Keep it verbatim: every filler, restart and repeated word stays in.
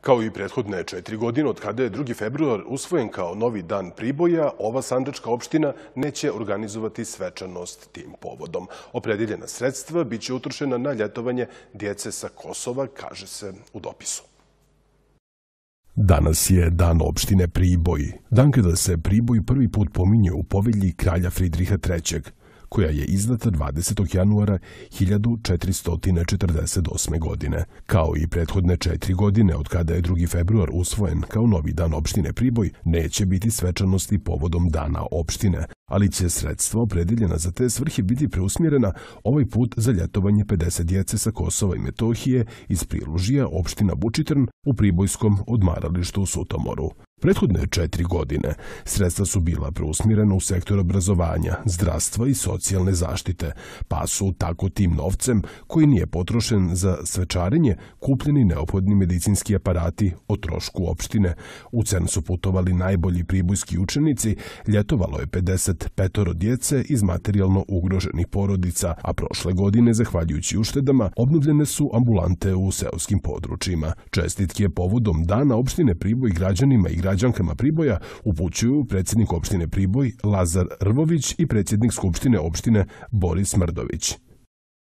Kao i prethodne četiri godine, od kada je drugi februar usvojen kao novi dan Priboja, ova sandžačka opština neće organizovati svečanost tim povodom. Opredeljena sredstva biće utrošena na ljetovanje djece sa Kosova, kaže se u dopisu. Danas je dan opštine Priboj, dan kada se Priboj prvi put pominje u povelji kralja Fridriha trećeg, koja je izdata dvadesetog januara hiljadu četiristo četrdeset osme. godine. Kao i prethodne četiri godine, od kada je drugi februar usvojen kao novi dan opštine Priboj, neće biti svečanosti povodom dana opštine, ali će sredstva opredeljena za te svrhe biti preusmjerena ovaj put za ljetovanje pedeset djece sa Kosova i Metohije iz Prilužija, opština Vučitrn, u pribojskom odmaralištu u Sutomoru. Prethodne četiri godine sredstva su bila preusmjerena u sektor obrazovanja, zdravstva i socijalne zaštite, pa su tako tim novcem, koji nije potrošen za svečarenje, kupljeni neophodni medicinski aparati o trošku opštine. U Cern su putovali najbolji pribojski učenici, ljetovalo je pedeset petoro djece iz materijalno ugroženih porodica, a prošle godine, zahvaljujući uštedama, obnovljene su ambulante u seoskim područjima. Čestitke povodom dana opštine Priboj građanima i građankama Priboja upućuju predsjednik opštine Priboj Lazar Rvović i predsjednik Skupštine opštine Boris Mrdović.